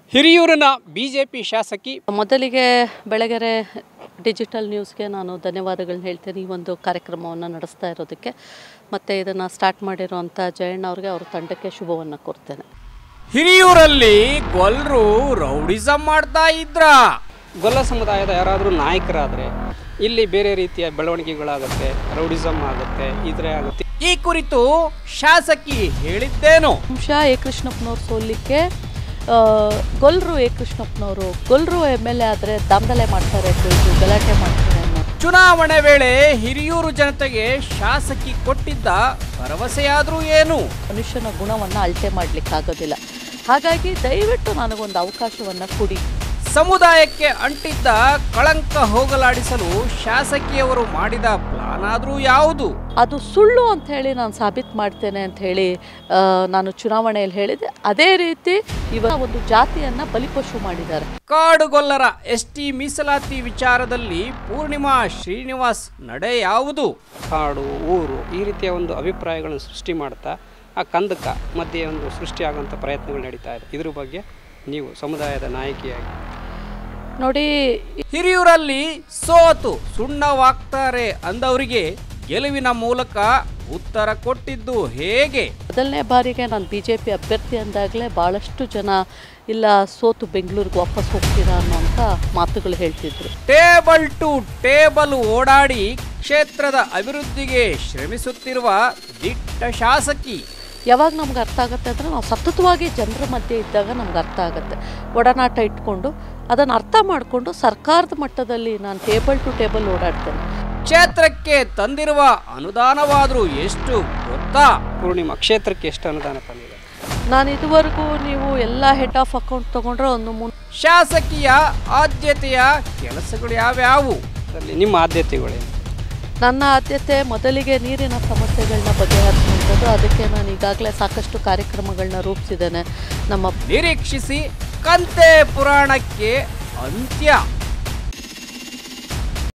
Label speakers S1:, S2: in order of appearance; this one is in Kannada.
S1: ಹಿರಿಯೂರಿನ ಬಿಜೆಪಿ ಶಾಸಕಿ.
S2: ಮೊದಲಿಗೆ ಬೆಳಗೆರೆ ಡಿಜಿಟಲ್ ನ್ಯೂಸ್ಗೆ ನಾನು ಧನ್ಯವಾದಗಳನ್ನ ಹೇಳ್ತೇನೆ ಈ ಒಂದು ಕಾರ್ಯಕ್ರಮವನ್ನು ನಡೆಸ್ತಾ ಇರೋದಕ್ಕೆ. ಮತ್ತು ಇದನ್ನು ಸ್ಟಾರ್ಟ್ ಮಾಡಿರೋಂಥ ಜಯಣ್ಣ ಅವ್ರಿಗೆ ಅವ್ರ ತಂಡಕ್ಕೆ ಶುಭವನ್ನು ಕೋರ್ತೇನೆ.
S1: ಹಿರಿಯೂರಲ್ಲಿ ಗೊಲ್ಲರು ರೌಡಿಸಮ್ ಮಾಡ್ತಾ ಇದ್ರ.
S3: ಗೊಲ್ಲ ಸಮುದಾಯದ ಯಾರಾದರೂ ನಾಯಕರಾದರೆ ಇಲ್ಲಿ ಬೇರೆ ರೀತಿಯ ಬೆಳವಣಿಗೆಗಳಾಗುತ್ತೆ, ರೌಡಿಸಮ್ ಆಗುತ್ತೆ, ಇದ್ರೆ ಆಗುತ್ತೆ.
S1: ಈ ಕುರಿತು ಶಾಸಕಿ ಹೇಳಿದ್ದೇನು?
S2: ಅಂಶ ಎ ಕೃಷ್ಣಪ್ಪನವ್ರು ಸೋಲಿಕ್ಕೆ ಗೊಲ್ಲರು ಎ ಕೃಷ್ಣಪ್ಪನವರು ಗೊಲ್ಲರು MLA ಆದರೆ ದಾಂಧಲೆ ಮಾಡ್ತಾರೆ, ಗಲಾಟೆ ಮಾಡ್ತಾರೆ ಅನ್ನೋ.
S1: ಚುನಾವಣೆ ವೇಳೆ ಹಿರಿಯೂರು ಜನತೆಗೆ ಶಾಸಕಿ ಕೊಟ್ಟಿದ್ದ ಭರವಸೆಯಾದ್ರೂ ಏನು?
S2: ಮನುಷ್ಯನ ಗುಣವನ್ನು ಅಳತೆ ಮಾಡಲಿಕ್ಕಾಗೋದಿಲ್ಲ. ಹಾಗಾಗಿ ದಯವಿಟ್ಟು ನನಗೊಂದು ಅವಕಾಶವನ್ನು ಕೊಡಿ.
S1: ಸಮುದಾಯಕ್ಕೆ ಅಂಟಿದ್ದ ಕಳಂಕ ಹೋಗಲಾಡಿಸಲು ಶಾಸಕಿಯವರು ಮಾಡಿದ ಪ್ಲಾನ್ ಆದ್ರೂ ಯಾವುದು?
S2: ಅದು ಸುಳ್ಳು ಅಂತ ಹೇಳಿ ನಾನು ಸಾಬೀತು ಮಾಡ್ತೇನೆ ಅಂತ ಹೇಳಿ ನಾನು ಚುನಾವಣೆಯಲ್ಲಿ ಹೇಳಿದೆ. ಅದೇ ರೀತಿ ಇವರ ಒಂದು ಜಾತಿಯನ್ನ ಬಲಿಪಶು ಮಾಡಿದ್ದಾರೆ.
S1: ಕಾಡುಗೊಲ್ಲರ ST ಮೀಸಲಾತಿ ವಿಚಾರದಲ್ಲಿ ಪೂರ್ಣಿಮಾ ಶ್ರೀನಿವಾಸ್ ನಡೆ ಯಾವುದು?
S3: ಕಾಡು, ಊರು ಈ ರೀತಿಯ ಒಂದು ಅಭಿಪ್ರಾಯಗಳನ್ನು ಸೃಷ್ಟಿ ಮಾಡ್ತಾ ಆ ಕಂದಕ ಮಧ್ಯೆ ಒಂದು ಸೃಷ್ಟಿಯಾಗುವಂಥ ಪ್ರಯತ್ನಗಳು ನಡೀತಾ ಇದೆ. ಇದ್ರ ಬಗ್ಗೆ ನೀವು ಸಮುದಾಯದ ನಾಯಕಿಯಾಗಿ
S2: ನೋಡಿ,
S1: ಹಿರಿಯೂರಲ್ಲಿ ಸೋತು ಸುಣ್ಣವಾಗ್ತಾರೆ ಅಂದವರಿಗೆ ಗೆಲುವಿನ ಮೂಲಕ ಉತ್ತರ ಕೊಟ್ಟಿದ್ದು ಹೇಗೆ?
S2: ಮೊದಲನೇ ಬಾರಿಗೆ ನಾನು BJP ಅಭ್ಯರ್ಥಿ ಅಂದಾಗಲೇ ಭಾಳಷ್ಟು ಜನ ಇಲ್ಲ ಸೋತು ಬೆಂಗಳೂರಿಗೆ ವಾಪಸ್ ಹೋಗ್ತೀರಾ ಅನ್ನೋಂಥ ಮಾತುಗಳು ಹೇಳ್ತಿದ್ರು.
S1: ಟೇಬಲ್ ಟು ಟೇಬಲ್ ಓಡಾಡಿ ಕ್ಷೇತ್ರದ ಅಭಿವೃದ್ಧಿಗೆ ಶ್ರಮಿಸುತ್ತಿರುವ ದಿಟ್ಟ ಶಾಸಕಿ.
S2: ಯಾವಾಗ ನಮ್ಗೆ ಅರ್ಥ ಆಗುತ್ತೆ ಅಂದರೆ ನಾವು ಸತತವಾಗಿ ಜನರ ಮಧ್ಯೆ ಇದ್ದಾಗ ನಮ್ಗೆ ಅರ್ಥ ಆಗುತ್ತೆ. ಒಡನಾಟ ಇಟ್ಕೊಂಡು ಅದನ್ನು ಅರ್ಥ ಮಾಡಿಕೊಂಡು ಸರ್ಕಾರದ ಮಟ್ಟದಲ್ಲಿ ನಾನು ಟೇಬಲ್ ಟು ಟೇಬಲ್ ಓಡಾಡ್ತೇನೆ.
S1: ಕ್ಷೇತ್ರಕ್ಕೆ ತಂದಿರುವ ಅನುದಾನವಾದರೂ ಎಷ್ಟು ಗೊತ್ತಾ?
S3: ಪೂರ್ಣಿಮಾ ಕ್ಷೇತ್ರಕ್ಕೆ ಎಷ್ಟು ಅನುದಾನ ತಂದಿದೆ?
S2: ನಾನು ಇದುವರೆಗೂ ನೀವು ಎಲ್ಲ ಹೆಡ್ ಆಫ್ ಅಕೌಂಟ್ ತೊಗೊಂಡ್ರೆ ಒಂದು
S1: ಶಾಸಕಿಯ ಆದ್ಯತೆಯ ಕೆಲಸಗಳು ಯಾವ್ಯಾವು?
S3: ಅದರಲ್ಲಿ ನಿಮ್ಮ ಆದ್ಯತೆಗಳೇನು?
S2: ನನ್ನ ಆದ್ಯತೆ ಮೊದಲಿಗೆ ನೀರಿನ ಸಮಸ್ಯೆಗಳನ್ನ ಬಗೆಹರಿಸುವಂಥದ್ದು. ಅದಕ್ಕೆ ನಾನು ಈಗಾಗಲೇ ಸಾಕಷ್ಟು ಕಾರ್ಯಕ್ರಮಗಳನ್ನ ರೂಪಿಸಿದ್ದೇನೆ.
S1: ನಿರೀಕ್ಷಿಸಿ ಕಂತೆ ಪುರಾಣಕ್ಕೆ ಅಂತ್ಯ.